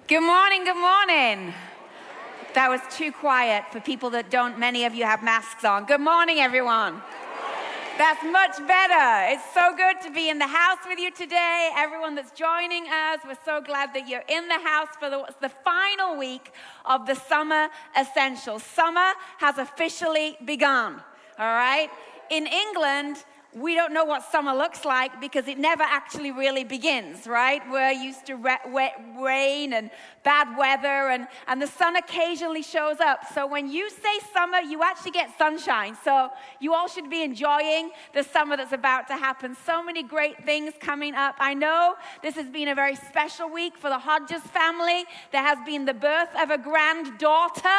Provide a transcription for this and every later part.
Good morning, good morning. That was too quiet for people that don't, many of you have masks on. Good morning, everyone. That's much better. It's so good to be in the house with you today. Everyone that's joining us, we're so glad that you're in the house for the final week of the Summer Essentials. Summer has officially begun, all right? In England, we don't know what summer looks like because it never actually really begins, right? We're used to rain and bad weather, and the sun occasionally shows up. So when you say summer, you actually get sunshine. So you all should be enjoying the summer that's about to happen. So many great things coming up. I know this has been a very special week for the Hodges family. There has been the birth of a granddaughter.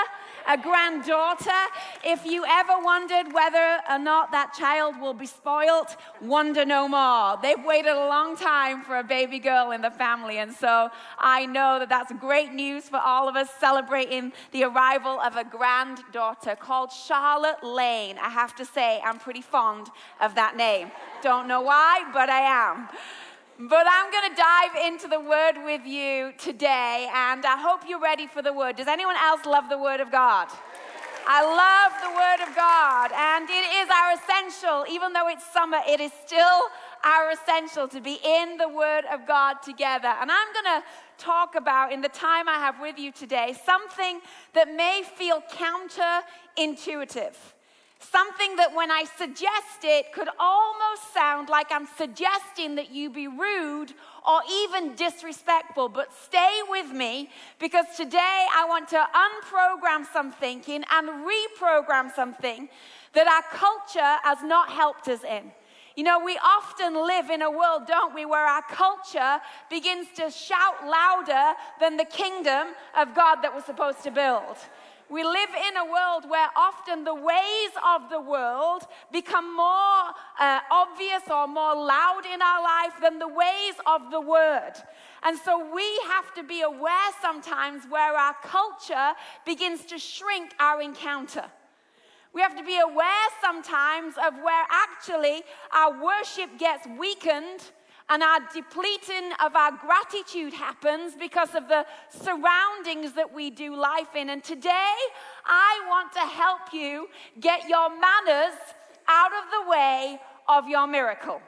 If you ever wondered whether or not that child will be spoiled, wonder no more. They've waited a long time for a baby girl in the family, and so I know that that's great news for all of us celebrating the arrival of a granddaughter called Charlotte Lane. I have to say, I'm pretty fond of that name. Don't know why, but I am. But I'm going to dive into the Word with you today, and I hope you're ready for the Word. Does anyone else love the Word of God? I love the Word of God, and it is our essential. Even though it's summer, it is still our essential to be in the Word of God together. And I'm going to talk about, in the time I have with you today, something that may feel counterintuitive. Something that when I suggest it could almost sound like I'm suggesting that you be rude or even disrespectful. But stay with me, because today I want to unprogram some thinking and reprogram something that our culture has not helped us in. You know, we often live in a world, don't we, where our culture begins to shout louder than the kingdom of God that we're supposed to build. We live in a world where often the ways of the world become more obvious or more loud in our life than the ways of the Word. And so we have to be aware sometimes where our culture begins to shrink our encounter. We have to be aware sometimes of where actually our worship gets weakened and our depleting of our gratitude happens because of the surroundings that we do life in. And today, I want to help you get your manners out of the way of your miracle.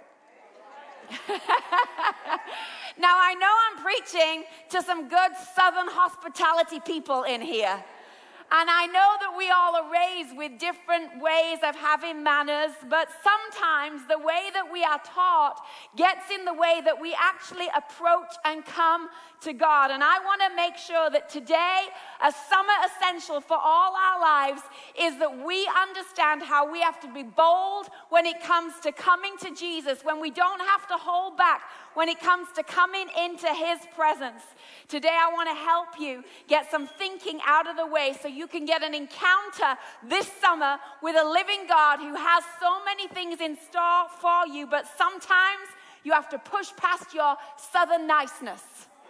Now, I know I'm preaching to some good Southern hospitality people in here. And I know that we all are raised with different ways of having manners, but sometimes the way that we are taught gets in the way that we actually approach and come to God. And I want to make sure that today, a summer essential for all our lives, is that we understand how we have to be bold when it comes to coming to Jesus, when we don't have to hold back when it comes to coming into His presence. Today, I want to help you get some thinking out of the way so you can get an encounter this summer with a living God who has so many things in store for you, but sometimes you have to push past your Southern niceness.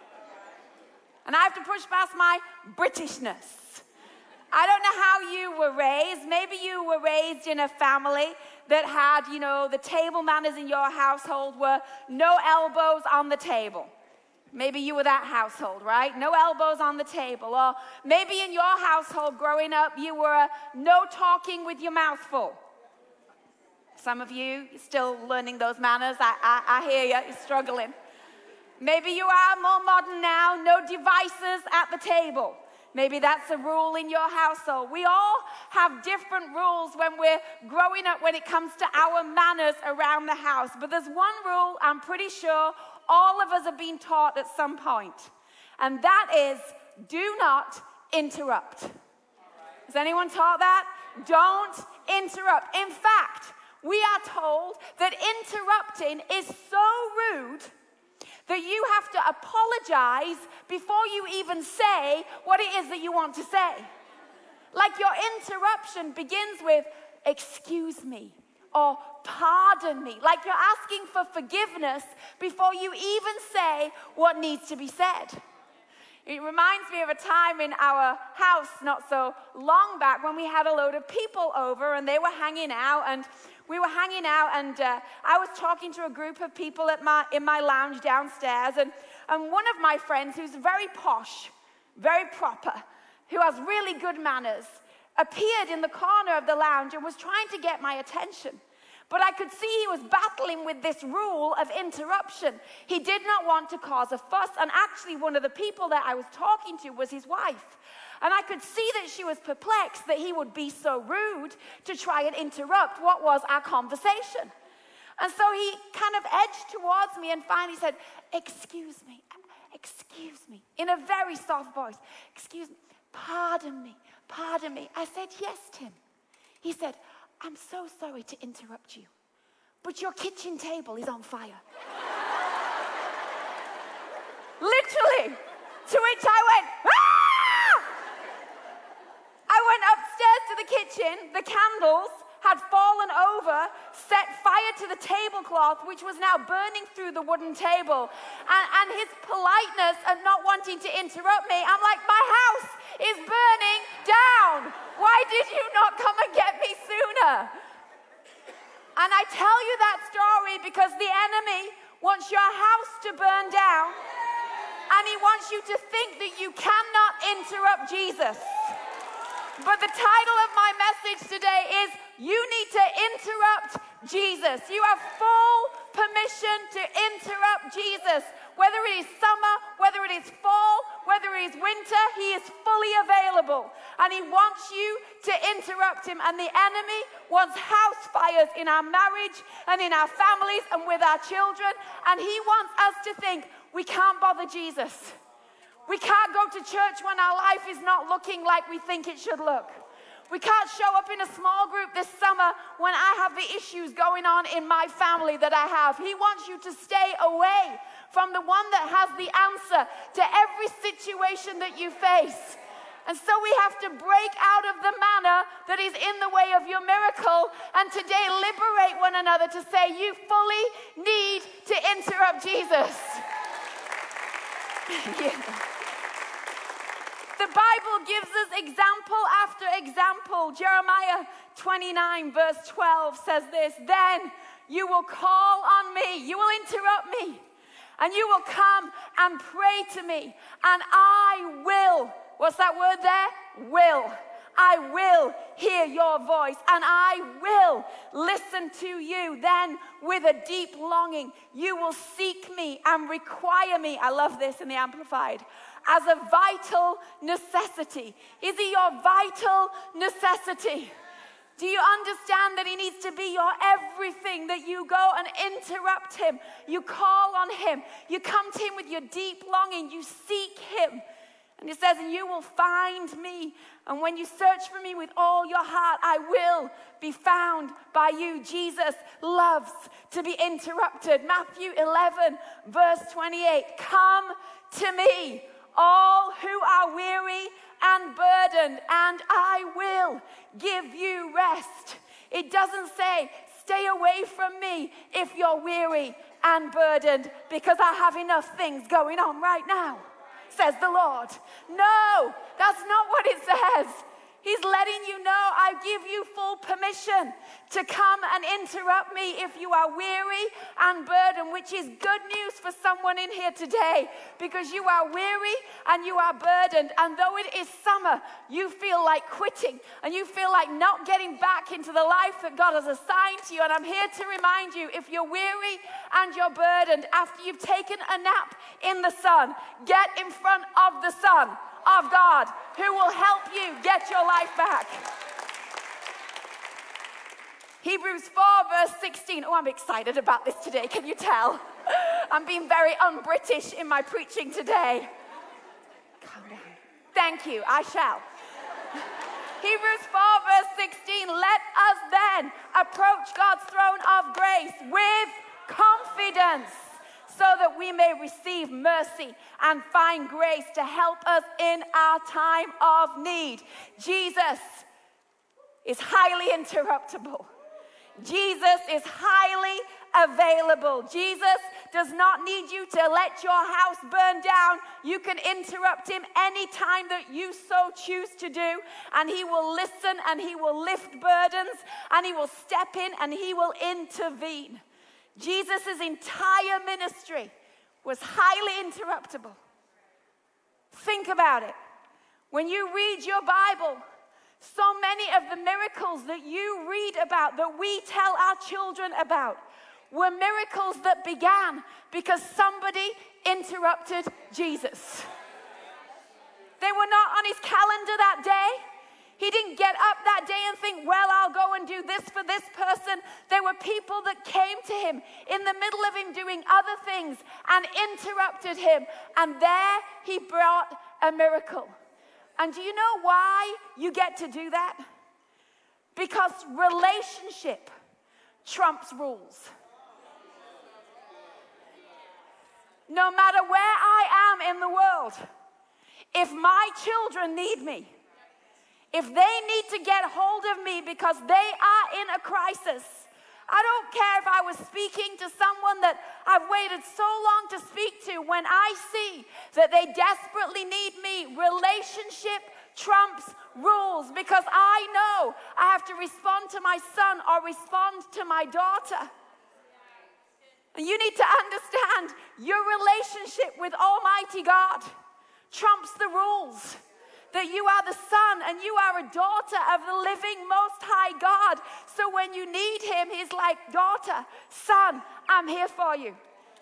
And I have to push past my Britishness. I don't know how you were raised. Maybe you were raised in a family that had, the table manners in your household were no elbows on the table. Maybe you were that household, right? No elbows on the table. Or maybe in your household growing up, you were no talking with your mouth full. Some of you are still learning those manners. I hear you. You're struggling. Maybe you are more modern now. No devices at the table. Maybe that's a rule in your household. We all have different rules when we're growing up when it comes to our manners around the house. But there's one rule I'm pretty sure all of us have been taught at some point. And that is, do not interrupt. Has anyone taught that? Don't interrupt. In fact, we are told that interrupting is so rude that you have to apologize before you even say what it is that you want to say. Like your interruption begins with, excuse me, or pardon me. Like you're asking for forgiveness before you even say what needs to be said. It reminds me of a time in our house not so long back when we had a load of people over and they were hanging out, and we were hanging out, and I was talking to a group of people in my lounge downstairs, and one of my friends who's very posh, very proper, who has really good manners, appeared in the corner of the lounge and was trying to get my attention. But I could see he was battling with this rule of interruption. He did not want to cause a fuss, and actually one of the people that I was talking to was his wife. And I could see that she was perplexed that he would be so rude to try and interrupt what was our conversation. And so he kind of edged towards me and finally said, excuse me, in a very soft voice, excuse me, pardon me. I said, yes, Tim. He said, I'm so sorry to interrupt you, but your kitchen table is on fire. Literally, to which I went, ah! I went upstairs to the kitchen, the candles had fallen over, set fire to the tablecloth, which was now burning through the wooden table. And his politeness and not wanting to interrupt me, I'm like, my house is burning down. Why did you not come and get me sooner? And I tell you that story because the enemy wants your house to burn down, and he wants you to think that you cannot interrupt Jesus. But the title of my message today is, you need to interrupt Jesus. You have full permission to interrupt Jesus. Whether it is summer, whether it is fall, whether it is winter, he is fully available. And he wants you to interrupt him. And the enemy wants house fires in our marriage and in our families and with our children. And he wants us to think we can't bother Jesus. We can't go to church when our life is not looking like we think it should look. We can't show up in a small group this summer when I have the issues going on in my family that I have. He wants you to stay away from the one that has the answer to every situation that you face. And so we have to break out of the manna that is in the way of your miracle and today liberate one another to say, you fully need to interrupt Jesus. Yeah. The Bible gives us example after example. Jeremiah 29 verse 12 says this, then you will call on me, you will interrupt me, and you will come and pray to me, and I will, what's that word there? Will. I will hear your voice, and I will listen to you. Then with a deep longing, you will seek me and require me. I love this in the Amplified. As a vital necessity. Is he your vital necessity? Do you understand that he needs to be your everything, that you go and interrupt him, you call on him, you come to him with your deep longing, you seek him. And it says, and you will find me. And when you search for me with all your heart, I will be found by you. Jesus loves to be interrupted. Matthew 11 verse 28, come to me, all who are weary and burdened, and I will give you rest. It doesn't say, stay away from me if you're weary and burdened, because I have enough things going on right now, says the Lord. No, that's not what it says. He's letting you know, I give you full permission to come and interrupt me if you are weary and burdened, which is good news for someone in here today, because you are weary and you are burdened. And though it is summer, you feel like quitting and you feel like not getting back into the life that God has assigned to you. And I'm here to remind you, if you're weary and you're burdened, after you've taken a nap in the sun, get in front of the Son of God, who will help you get your life back. Hebrews 4 verse 16. Oh, I'm excited about this today. Can you tell? I'm being very un-British in my preaching today. Calm down. Thank you, I shall. Hebrews 4 verse 16. Let us then approach God's throne of grace with confidence, so that we may receive mercy and find grace to help us in our time of need. Jesus is highly interruptible. Jesus is highly available. Jesus does not need you to let your house burn down. You can interrupt him anytime that you so choose to do, and he will listen, and he will lift burdens, and he will step in, and he will intervene. Jesus' entire ministry was highly interruptible. Think about it. When you read your Bible, so many of the miracles that you read about, that we tell our children about, were miracles that began because somebody interrupted Jesus. They were not on his calendar that day. He didn't get up that day and think, well, I'll go and do this for this person. There were people that came to him in the middle of him doing other things and interrupted him. And there he brought a miracle. And do you know why you get to do that? Because relationship trumps rules. No matter where I am in the world, if my children need me, if they need to get hold of me because they are in a crisis, I don't care if I was speaking to someone that I've waited so long to speak to. When I see that they desperately need me, relationship trumps rules, because I know I have to respond to my son or respond to my daughter. And you need to understand your relationship with Almighty God trumps the rules. That you are the son and you are a daughter of the living Most High God. So when you need him, he's like, daughter, son, I'm here for you.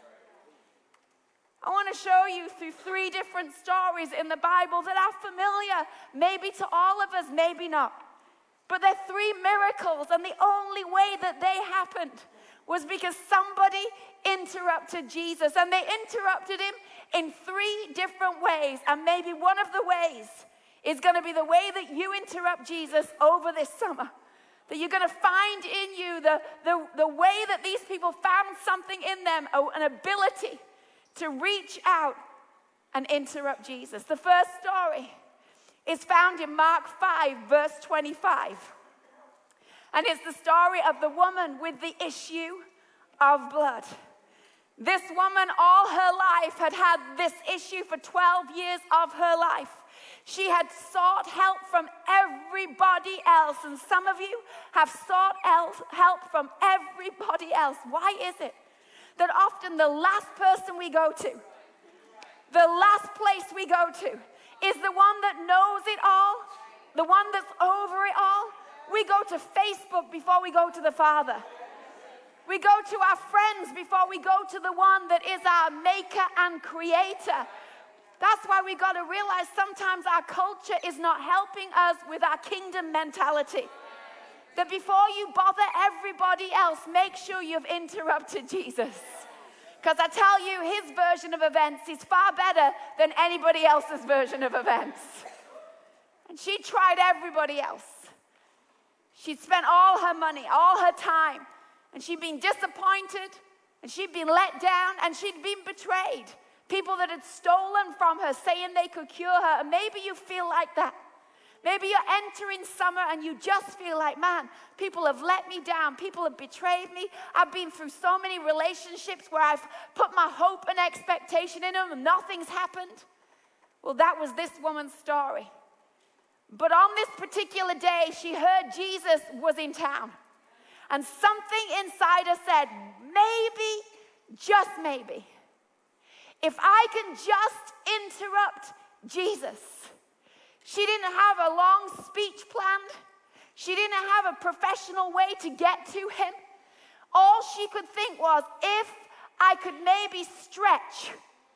I want to show you through 3 different stories in the Bible that are familiar, maybe to all of us, maybe not. But they're 3 miracles, and the only way that they happened was because somebody interrupted Jesus. And they interrupted him in 3 different ways. And maybe one of the ways is going to be the way that you interrupt Jesus over this summer. That you're going to find in you the way that these people found something in them, an ability to reach out and interrupt Jesus. The first story is found in Mark 5, verse 25. And it's the story of the woman with the issue of blood. This woman, all her life, had had this issue for 12 years of her life. She had sought help from everybody else, and some of you have sought help from everybody else. Why is it that often the last person we go to, the last place we go to, is the one that knows it all, the one that's over it all? We go to Facebook before we go to the Father. We go to our friends before we go to the one that is our maker and creator. That's why we got to realize sometimes our culture is not helping us with our kingdom mentality. That before you bother everybody else, make sure you've interrupted Jesus. Because I tell you, his version of events is far better than anybody else's version of events. And she tried everybody else. She'd spent all her money, all her time, and she'd been disappointed, and she'd been let down, and she'd been betrayed. People that had stolen from her, saying they could cure her. And maybe you feel like that. Maybe you're entering summer and you just feel like, man, people have let me down. People have betrayed me. I've been through so many relationships where I've put my hope and expectation in them and nothing's happened. Well, that was this woman's story. But on this particular day, she heard Jesus was in town. And something inside her said, maybe, just maybe, if I can just interrupt Jesus. She didn't have a long speech planned. She didn't have a professional way to get to him. All she could think was, if I could maybe stretch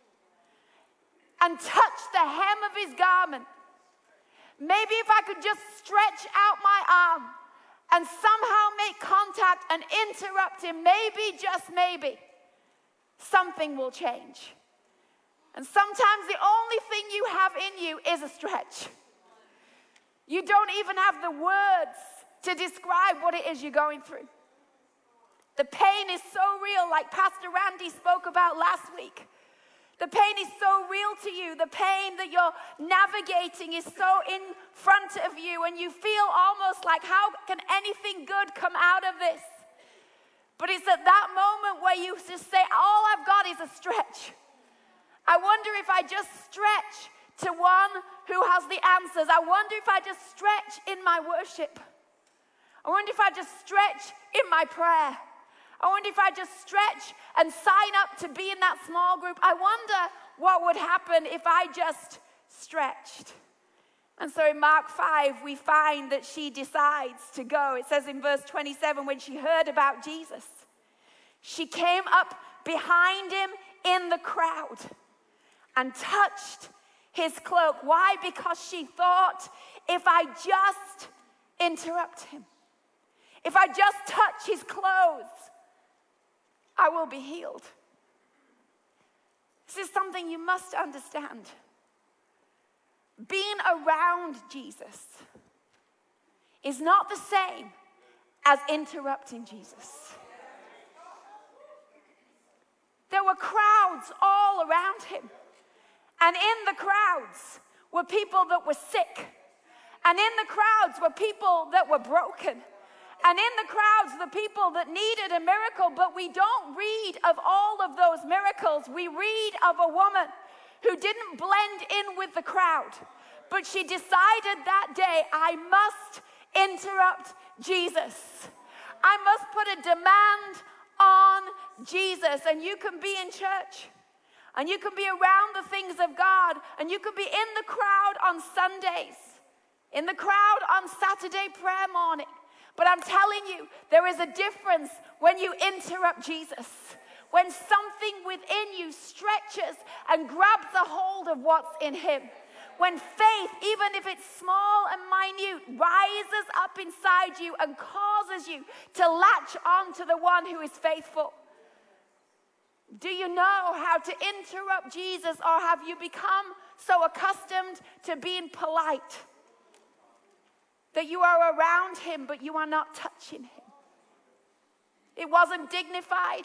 and touch the hem of his garment, maybe if I could just stretch out my arm and somehow make contact and interrupt him, maybe, just maybe, something will change. And sometimes the only thing you have in you is a stretch. You don't even have the words to describe what it is you're going through. The pain is so real, like Pastor Randy spoke about last week. The pain is so real to you. The pain that you're navigating is so in front of you, and you feel almost like, how can anything good come out of this? But it's at that moment where you just say, all I've got is a stretch. I wonder if I just stretch to one who has the answers. I wonder if I just stretch in my worship. I wonder if I just stretch in my prayer. I wonder if I just stretch and sign up to be in that small group. I wonder what would happen if I just stretched. And so in Mark 5, we find that she decides to go. It says in verse 27, when she heard about Jesus, she came up behind him in the crowd and touched his cloak. Why? Because she thought, if I just interrupt him, if I just touch his clothes, I will be healed. This is something you must understand. Being around Jesus is not the same as interrupting Jesus. There were crowds all around him. And in the crowds were people that were sick. And in the crowds were people that were broken. And in the crowds, the people that needed a miracle. But we don't read of all of those miracles. We read of a woman who didn't blend in with the crowd. But she decided that day, I must interrupt Jesus. I must put a demand on Jesus. And you can be in church. And you can be around the things of God. And you can be in the crowd on Sundays. In the crowd on Saturday prayer morning. But I'm telling you, there is a difference when you interrupt Jesus. When something within you stretches and grabs a hold of what's in him. When faith, even if it's small and minute, rises up inside you and causes you to latch on to the one who is faithful. Do you know how to interrupt Jesus, or have you become so accustomed to being polite that you are around him but you are not touching him? It wasn't dignified.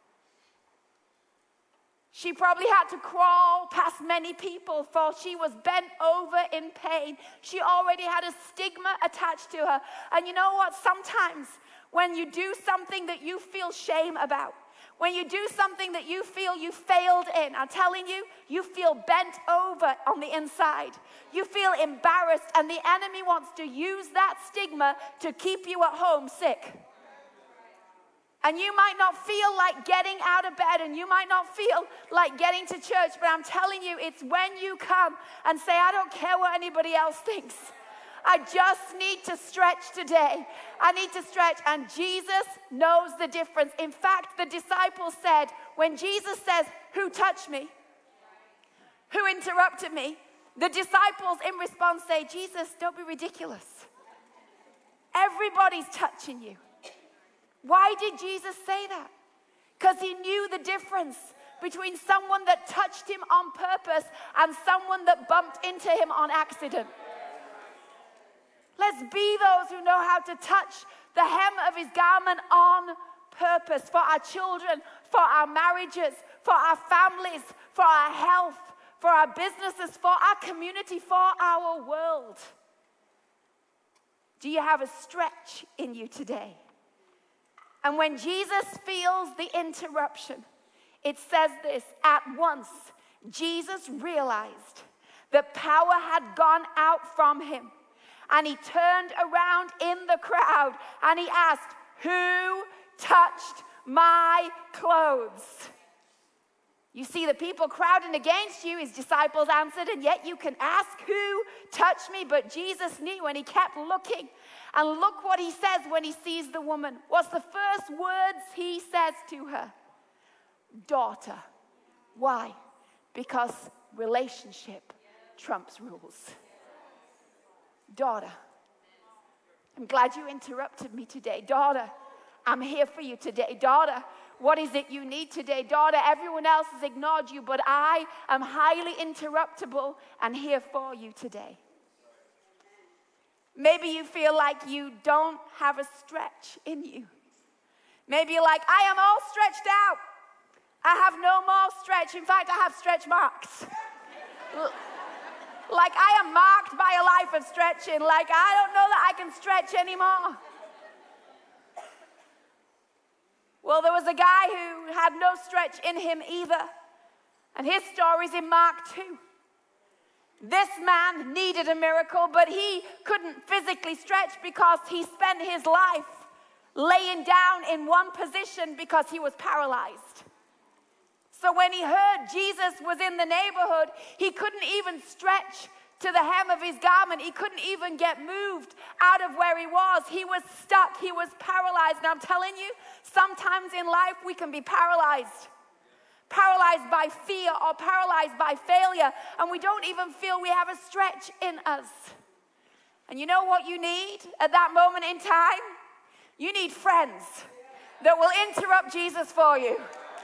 She probably had to crawl past many people, for she was bent over in pain. She already had a stigma attached to her. And you know what? Sometimes when you do something that you feel shame about, when you do something that you feel you failed in, I'm telling you, you feel bent over on the inside. You feel embarrassed, and the enemy wants to use that stigma to keep you at home sick. And you might not feel like getting out of bed, and you might not feel like getting to church, but I'm telling you, it's when you come and say, I don't care what anybody else thinks. I just need to stretch today. I need to stretch. And Jesus knows the difference. In fact, the disciples said, when Jesus says, who touched me? Who interrupted me? The disciples in response say, Jesus, don't be ridiculous. Everybody's touching you. Why did Jesus say that? Because he knew the difference between someone that touched him on purpose and someone that bumped into him on accident. Let's be those who know how to touch the hem of his garment on purpose for our children, for our marriages, for our families, for our health, for our businesses, for our community, for our world. Do you have a stretch in you today? And when Jesus feels the interruption, it says this, at once Jesus realized that power had gone out from him. And he turned around in the crowd and he asked, who touched my clothes? You see the people crowding against you, his disciples answered, and yet you can ask, who touched me? But Jesus knew, and he kept looking. And look what he says when he sees the woman. What's the first words he says to her? Daughter. Why? Because relationship trumps rules. Daughter, I'm glad you interrupted me today. Daughter, I'm here for you today. Daughter, what is it you need today? Daughter, everyone else has ignored you, but I am highly interruptible and here for you today. Maybe you feel like you don't have a stretch in you. Maybe you're like, I am all stretched out. I have no more stretch. In fact, I have stretch marks. Like I am marked by a life of stretching. Like I don't know that I can stretch anymore. Well, there was a guy who had no stretch in him either. And his story's in Mark 2. This man needed a miracle, but he couldn't physically stretch because he spent his life laying down in one position because he was paralyzed. So when he heard Jesus was in the neighborhood, he couldn't even stretch to the hem of his garment. He couldn't even get moved out of where he was. He was stuck. He was paralyzed. And I'm telling you, sometimes in life we can be paralyzed. Paralyzed by fear or paralyzed by failure. And we don't even feel we have a stretch in us. And you know what you need at that moment in time? You need friends that will interrupt Jesus for you.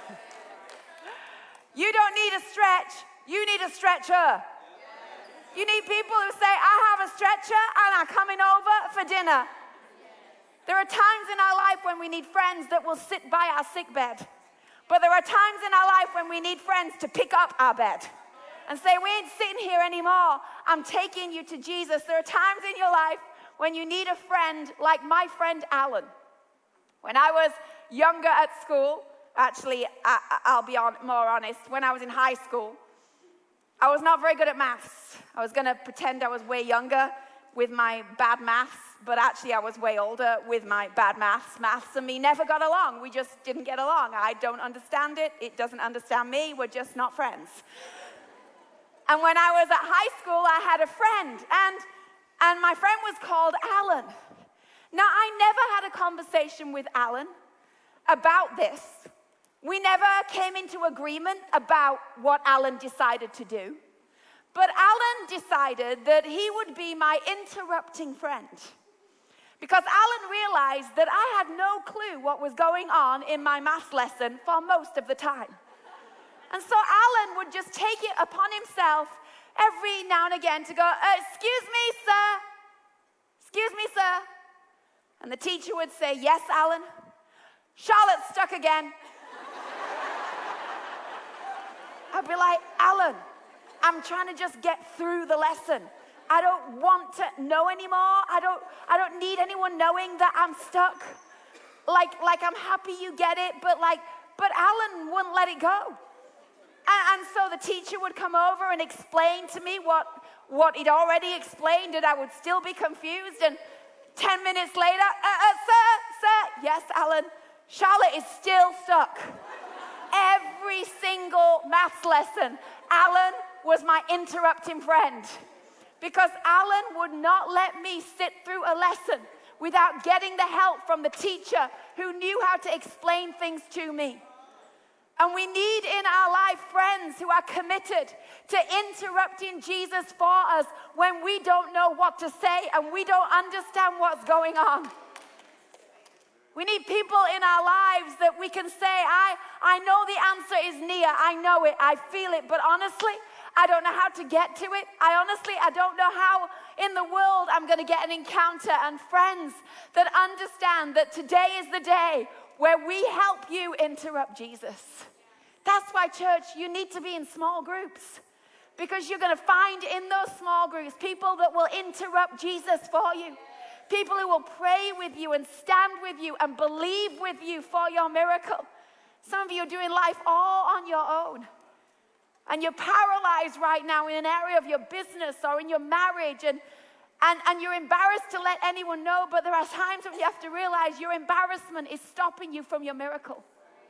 You don't need a stretch. You need a stretcher. You need people who say, I have a stretcher and I'm coming over for dinner. There are times in our life when we need friends that will sit by our sick bed. But there are times in our life when we need friends to pick up our bed and say, we ain't sitting here anymore. I'm taking you to Jesus. There are times in your life when you need a friend like my friend Alan. When I was younger at school, actually, I'll be more honest, when I was in high school, I was not very good at maths. I was going to pretend I was way younger with my bad maths, but actually I was way older with my bad maths. Maths and me never got along. We just didn't get along. I don't understand it. It doesn't understand me. We're just not friends. And when I was at high school, I had a friend, and my friend was called Alan. Now, I never had a conversation with Alan about this. We never came into agreement about what Alan decided to do. But Alan decided that he would be my interrupting friend. Because Alan realized that I had no clue what was going on in my math lesson for most of the time. And so Alan would just take it upon himself every now and again to go, excuse me, sir. Excuse me, sir. And the teacher would say, yes, Alan. Charlotte's stuck again. I'd be like, Alan, I'm trying to just get through the lesson. I don't want to know anymore. I don't need anyone knowing that I'm stuck. Like I'm happy you get it, but Alan wouldn't let it go. And so the teacher would come over and explain to me what he'd already explained, and I would still be confused. And 10 minutes later, sir, yes, Alan, Charlotte is still stuck. Every single maths lesson, Alan was my interrupting friend. Because Alan would not let me sit through a lesson without getting the help from the teacher who knew how to explain things to me. And we need in our life friends who are committed to interrupting Jesus for us when we don't know what to say and we don't understand what's going on. We need people in our lives that we can say, I know the answer is near. I know it. I feel it. But honestly, I don't know how to get to it. I don't know how in the world I'm going to get an encounter and friends that understand that today is the day where we help you interrupt Jesus. That's why, church, you need to be in small groups. Because you're going to find in those small groups people that will interrupt Jesus for you. People who will pray with you and stand with you and believe with you for your miracle. Some of you are doing life all on your own. And you're paralyzed right now in an area of your business or in your marriage. And you're embarrassed to let anyone know. But there are times when you have to realize your embarrassment is stopping you from your miracle.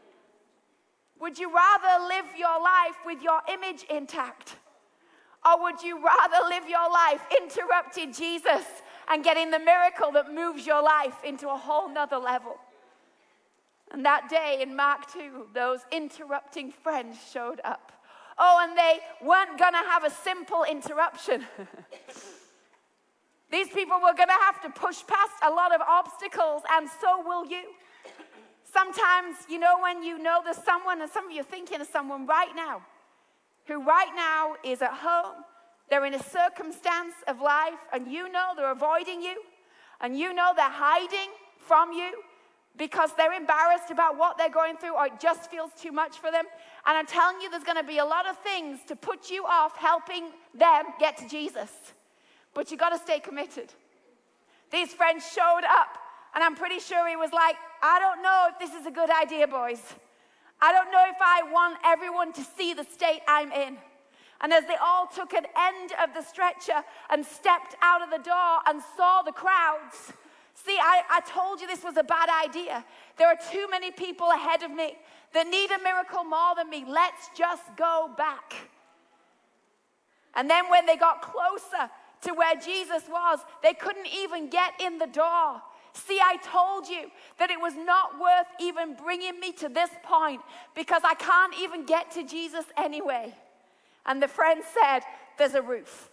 Would you rather live your life with your image intact? Or would you rather live your life interrupting Jesus and getting the miracle that moves your life into a whole nother level? And that day in Mark 2, those interrupting friends showed up. Oh, and they weren't going to have a simple interruption. These people were going to have to push past a lot of obstacles, and so will you. Sometimes, when you know there's someone, and some of you are thinking of someone right now, who right now is at home, they're in a circumstance of life, and they're avoiding you, and they're hiding from you because they're embarrassed about what they're going through, or it just feels too much for them. And I'm telling you, there's going to be a lot of things to put you off helping them get to Jesus. But you got to stay committed. These friends showed up, and I'm pretty sure he was like, I don't know if this is a good idea, boys. I don't know if I want everyone to see the state I'm in. And as they all took an end of the stretcher and stepped out of the door and saw the crowds, see, I told you this was a bad idea. There are too many people ahead of me that need a miracle more than me. Let's just go back. And then when they got closer to where Jesus was, they couldn't even get in the door. See, I told you that it was not worth even bringing me to this point because I can't even get to Jesus anyway. And the friend said, there's a roof.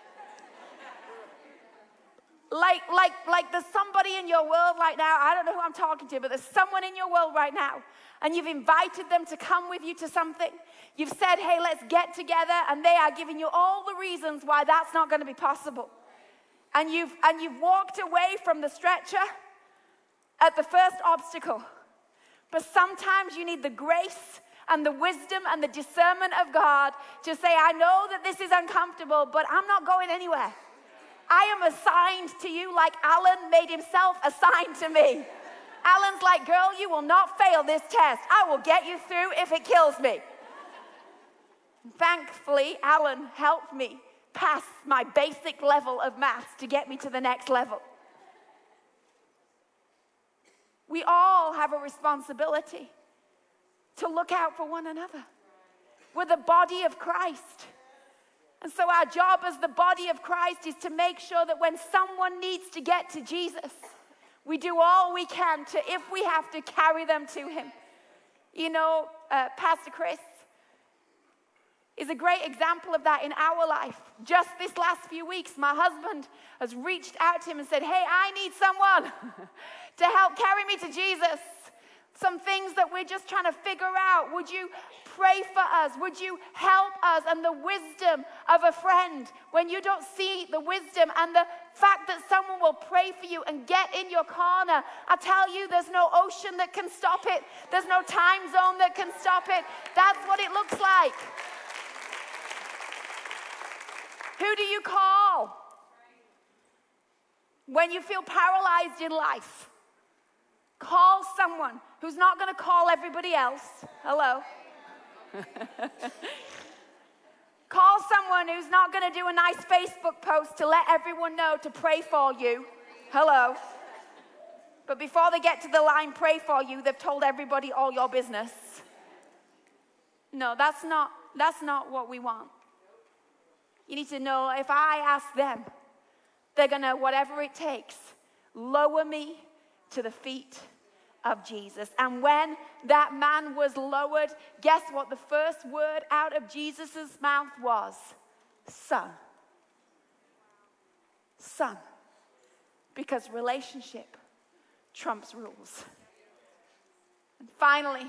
Like there's somebody in your world right now, I don't know who I'm talking to, but there's someone in your world right now, and you've invited them to come with you to something. You've said, hey, let's get together, and they are giving you all the reasons why that's not going to be possible. And you've walked away from the stretcher at the first obstacle. But sometimes you need the grace and the wisdom and the discernment of God to say, I know that this is uncomfortable, but I'm not going anywhere. I am assigned to you like Alan made himself assigned to me. Alan's like, girl, you will not fail this test. I will get you through if it kills me. Thankfully, Alan helped me pass my basic level of maths to get me to the next level. We all have a responsibility to look out for one another. We're the body of Christ. And so our job as the body of Christ is to make sure that when someone needs to get to Jesus, we do all we can to, if we have to, carry them to him. You know, Pastor Chris is a great example of that in our life. Just this last few weeks, my husband has reached out to him and said, hey, I need someone to help carry me to Jesus. Some things that we're just trying to figure out. Would you pray for us? Would you help us? And the wisdom of a friend, when you don't see the wisdom and the fact that someone will pray for you and get in your corner, I tell you, there's no ocean that can stop it. There's no time zone that can stop it. That's what it looks like. Who do you call when you feel paralyzed in life? Call someone who's not going to call everybody else. Hello. Call someone who's not going to do a nice Facebook post to let everyone know to pray for you. Hello. But before they get to the line, pray for you, they've told everybody all your business. No, that's not what we want. You need to know if I ask them, they're going to, whatever it takes, lower me to the feet of Jesus. And when that man was lowered, guess what the first word out of Jesus' mouth was? Son. Son. Because relationship trumps rules. And finally,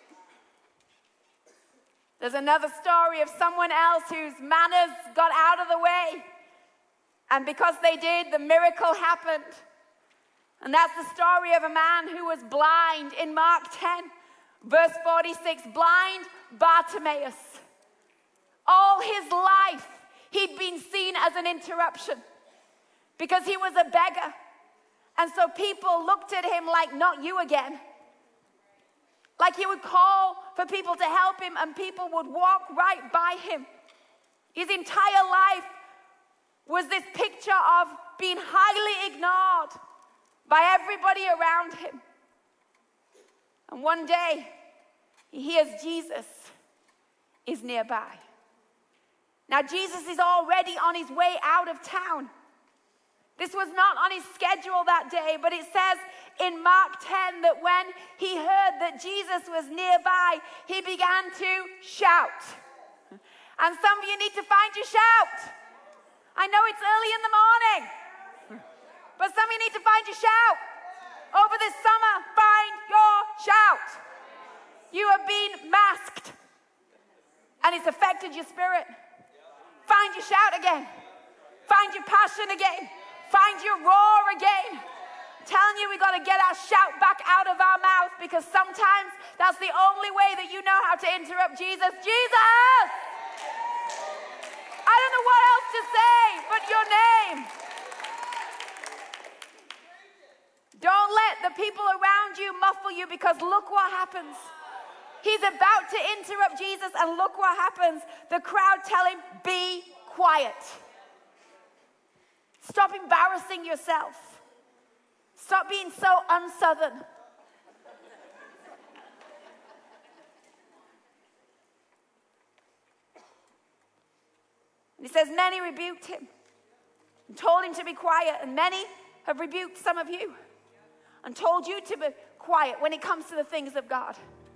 there's another story of someone else whose manners got out of the way. And because they did, the miracle happened. And that's the story of a man who was blind in Mark 10, verse 46, blind Bartimaeus. All his life, he'd been seen as an interruption because he was a beggar. And so people looked at him like, not you again. Like he would call for people to help him and people would walk right by him. His entire life was this picture of being highly ignored by everybody around him. And one day, he hears Jesus is nearby. Now, Jesus is already on his way out of town. This was not on his schedule that day, but it says in Mark 10 that when he heard that Jesus was nearby, he began to shout. And some of you need to find your shout. I know it's early in the morning, but some of you need to find your shout. Over this summer, find your shout. You have been masked, and it's affected your spirit. Find your shout again. Find your passion again. Find your roar again. I'm telling you, we got to get our shout back out of our mouth, because sometimes that's the only way that you know how to interrupt Jesus. Jesus! I don't know what else to say but your name. Don't let the people around you muffle you, because look what happens. He's about to interrupt Jesus, and look what happens. The crowd tell him, be quiet. Stop embarrassing yourself. Stop being so un-Southern. And he says, many rebuked him and told him to be quiet, and many have rebuked some of you and told you to be quiet when it comes to the things of God.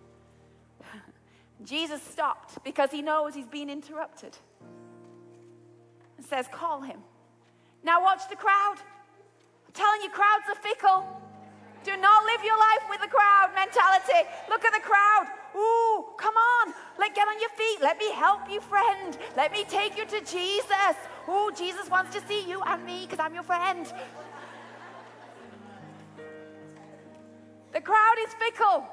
Jesus stopped because he knows he's been interrupted and says, call him. Now watch the crowd. I'm telling you, crowds are fickle. Do not live your life with the crowd mentality. Look at the crowd. Ooh, come on. Get on your feet. Let me help you, friend. Let me take you to Jesus. Ooh, Jesus wants to see you and me because I'm your friend. The crowd is fickle.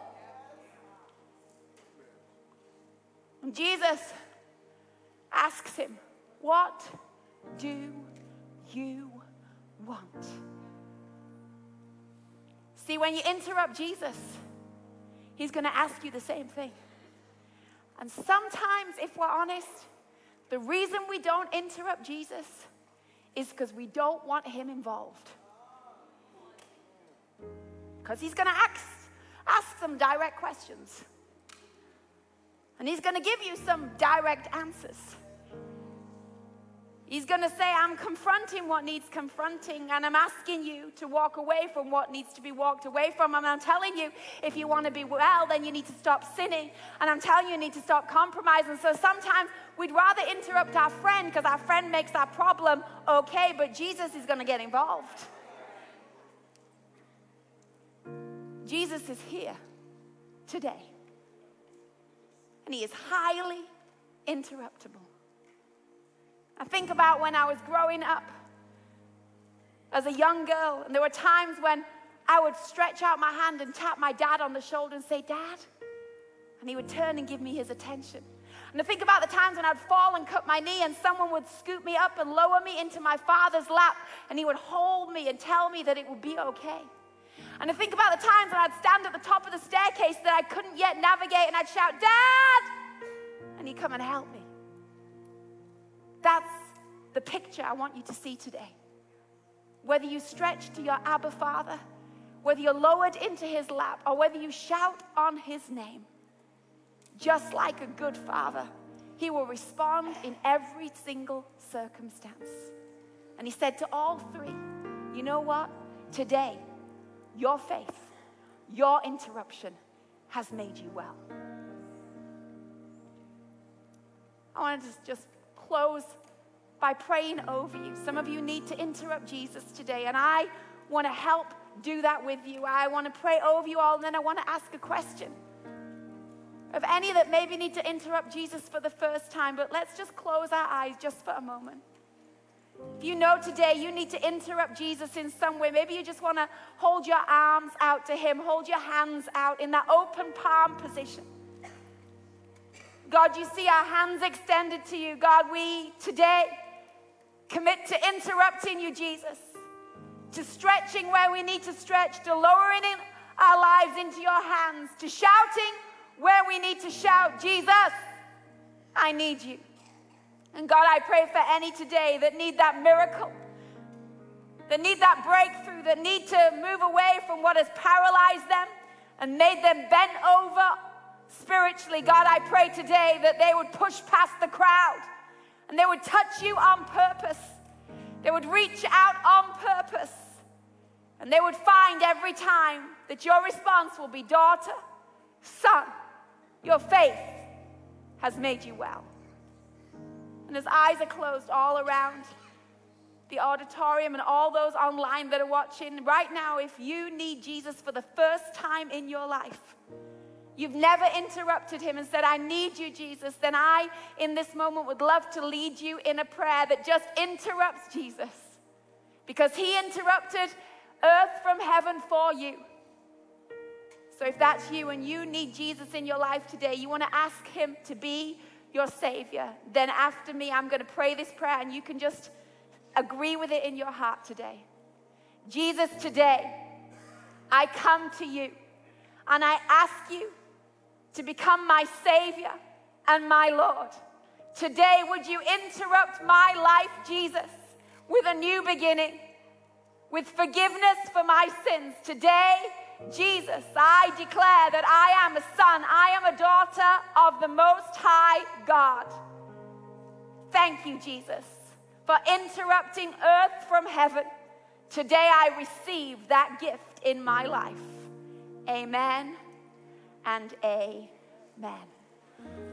And Jesus asks him, what do you want? See, when you interrupt Jesus, he's going to ask you the same thing. And sometimes, if we're honest, the reason we don't interrupt Jesus is because we don't want him involved. Because he's going to ask some direct questions. And he's going to give you some direct answers. He's going to say, I'm confronting what needs confronting, and I'm asking you to walk away from what needs to be walked away from. And I'm telling you, if you want to be well, then you need to stop sinning. And I'm telling you, you need to stop compromising. So sometimes we'd rather interrupt our friend because our friend makes our problem okay, but Jesus is going to get involved. Jesus is here today, and he is highly interruptible. I think about when I was growing up as a young girl, and there were times when I would stretch out my hand and tap my dad on the shoulder and say, Dad, and he would turn and give me his attention. And I think about the times when I'd fall and cut my knee and someone would scoop me up and lower me into my father's lap, and he would hold me and tell me that it would be okay. And I think about the times when I'd stand at the top of the staircase that I couldn't yet navigate, and I'd shout, Dad! And he'd come and help me. That's the picture I want you to see today. Whether you stretch to your Abba Father, whether you're lowered into his lap, or whether you shout on his name, just like a good father, he will respond in every single circumstance. And he said to all three, you know what? Today, your faith, your interruption has made you well. I want to just close by praying over you. Some of you need to interrupt Jesus today, and I want to help do that with you. I want to pray over you all, and then I want to ask a question of any that maybe need to interrupt Jesus for the first time. But let's just close our eyes just for a moment. If you know today you need to interrupt Jesus in some way, maybe you just want to hold your arms out to him, hold your hands out in that open palm position. God, you see our hands extended to you. God, we today commit to interrupting you, Jesus, to stretching where we need to stretch, to lowering our lives into your hands, to shouting where we need to shout. Jesus, I need you. And God, I pray for any today that need that miracle, that need that breakthrough, that need to move away from what has paralyzed them and made them bent over spiritually. God, I pray today that they would push past the crowd and they would touch you on purpose. They would reach out on purpose, and they would find every time that your response will be, daughter, son, your faith has made you well. And as eyes are closed all around the auditorium and all those online that are watching, right now, if you need Jesus for the first time in your life, you've never interrupted him and said, I need you, Jesus, then I, in this moment, would love to lead you in a prayer that just interrupts Jesus. Because he interrupted earth from heaven for you. So if that's you and you need Jesus in your life today, you want to ask him to be your Savior, then after me, I'm going to pray this prayer and you can just agree with it in your heart today. Jesus, today, I come to you and I ask you to become my Savior and my Lord. Today, would you interrupt my life, Jesus, with a new beginning, with forgiveness for my sins. Today, Jesus, I declare that I am a son, I am a daughter of the Most High God. Thank you, Jesus, for interrupting earth from heaven. Today I receive that gift in my life. Amen and amen.